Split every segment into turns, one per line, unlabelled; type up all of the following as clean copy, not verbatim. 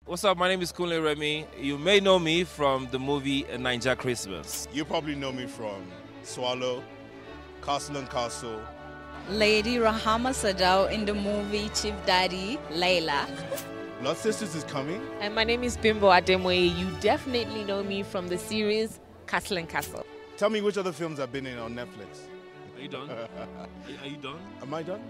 What's up? My name is Kunle Remy. You may know me from the movie A Ninja Christmas.
You probably know me from Swallow, Castle and Castle.
Lady Rahama Sadao in the movie Chief Daddy, Layla.
Blood Sisters is coming.
And my name is Bimbo Ademoye. You definitely know me from the series Castle and Castle.
Tell me which other films have been in on Netflix.
Are you done? Are you done?
Am I done?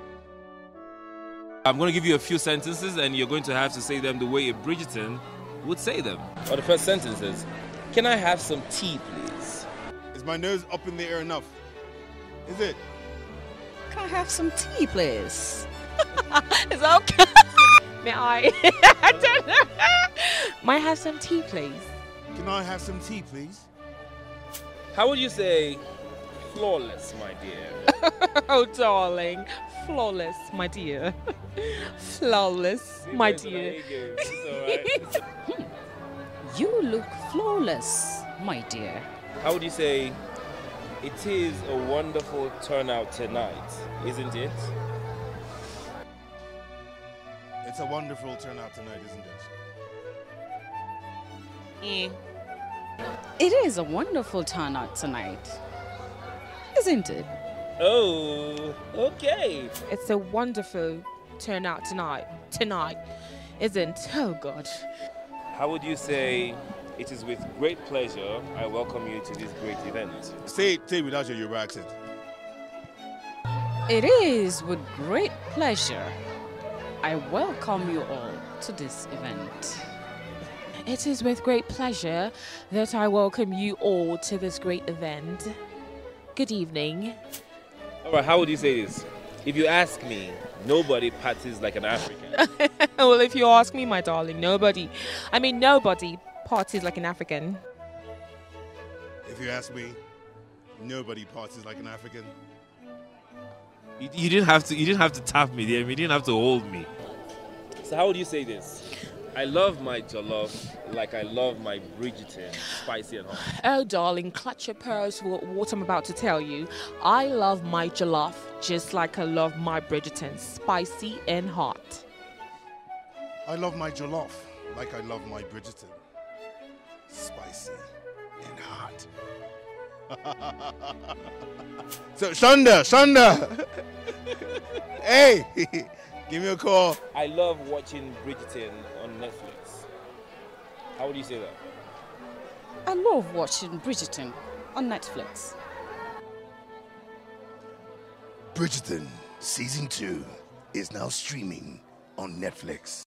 I'm going to give you a few sentences and you're going to have to say them the way a Bridgerton would say them. Well, the first sentence is, can I have some tea, please?
Is my nose up in the air enough? Is it?
Can I have some tea, please?
It's okay. May I? I don't know. Might I have some tea, please?
Can I have some tea, please?
How would you say flawless, my dear?
Oh, darling. Flawless, my dear. Flawless, my dear.
You look flawless, my dear.
How would you say, it is a wonderful turnout tonight, isn't it?
It's a wonderful turnout tonight, isn't it?
It is a wonderful turnout tonight, isn't it?
Oh, okay.
It's a wonderful turnout tonight. Isn't? Oh, God.
How would you say, it is with great pleasure I welcome you to this great event?
Say it without your Yoruba accent.
It is with great pleasure I welcome you all to this event.
It is with great pleasure that I welcome you all to this great event. Good evening.
All right, how would you say this? If you ask me, nobody parties like an African.
Well, if you ask me, my darling, nobody parties like an African.
If you ask me, nobody parties like an African.
You didn't have to tap me there. You didn't have to hold me. So how would you say this? I love my jollof like I love my Bridgerton, spicy and hot.
Oh, darling, clutch your pearls for what I'm about to tell you. I love my jollof just like I love my Bridgerton, spicy and hot.
I love my jollof like I love my Bridgerton, spicy and hot. So, Shonda! Hey! Give me a call.
I love watching Bridgerton on Netflix. How would you say that?
I love watching Bridgerton on Netflix.
Bridgerton Season 2 is now streaming on Netflix.